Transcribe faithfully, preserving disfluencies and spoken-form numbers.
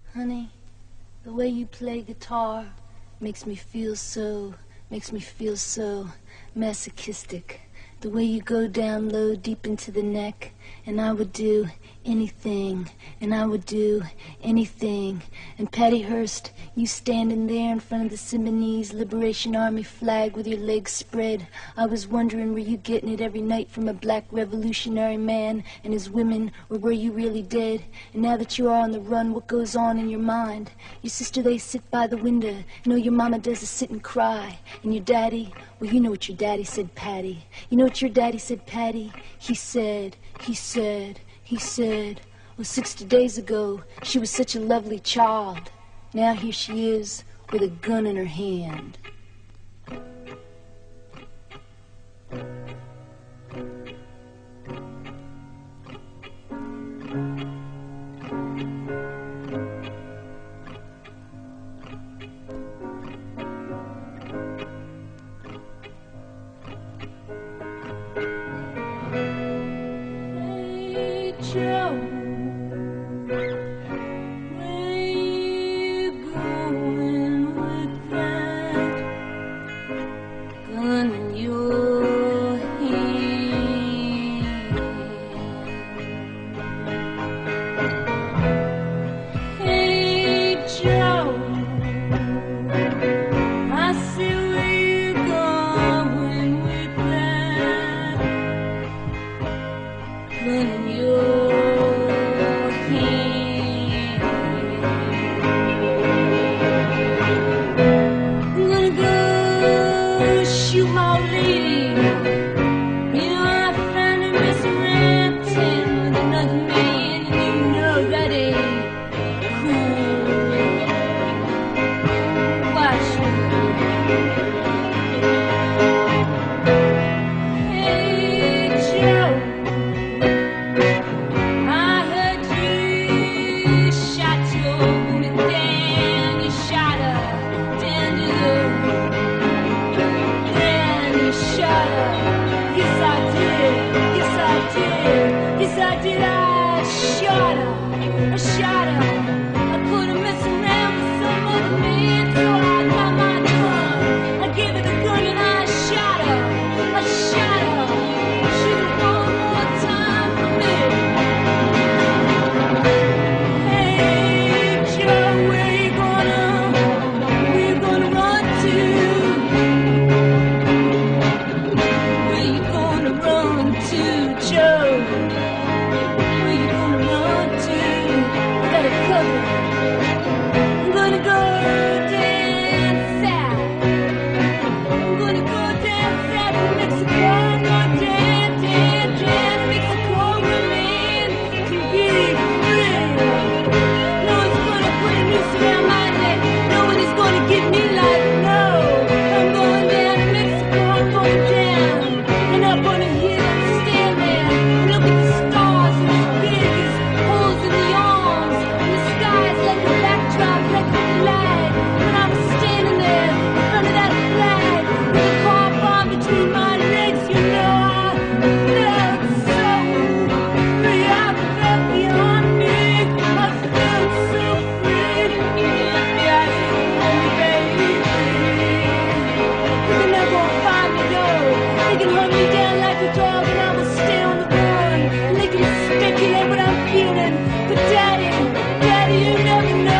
Honey, the way you play guitar makes me feel so, makes me feel so masochistic. The way you go down low, deep into the neck, and I would do anything, and I would do anything. And Patty Hearst, you standing there in front of the Symbionese Liberation Army flag with your legs spread. I was wondering, were you getting it every night from a black revolutionary man and his women, or were you really dead? And now that you are on the run, what goes on in your mind? Your sister, they sit by the window. You know your mama does is sit and cry. And your daddy, well, you know what your daddy said, Patty. You know what your daddy said, Patty? He said, he said, he said, well, sixty days ago, she was such a lovely child. Now here she is with a gun in her hand. Joe, where you going with that gun in your hand? Hey Joe, I see where you going with that gun in your shoot my old lady. You know I found her misranting with another man, and you know that ain't cool. Watch Hey Joe, I heard you shot your woman down. You shot her down to the shut up. Yes, I did. Yes, I did. Yes, I did. I shot her. I shot her. I couldn't mess around with some other man, so I got my gun. I gave her the gun and I shot her. I shot her. Shoot her one more time for me. Hey, Joe, where you gonna, where you gonna run to? Joe, where you gonna run to? Better cover. I'm gonna go down south. I'm gonna go down south to Mexico. I'm going down, down, down to Mexico, where man can be free. No one's gonna put a noose around my neck. No one is gonna give me life. No, I'm going down to Mexico. I'm going down and up on a hill. But daddy, daddy, you never know.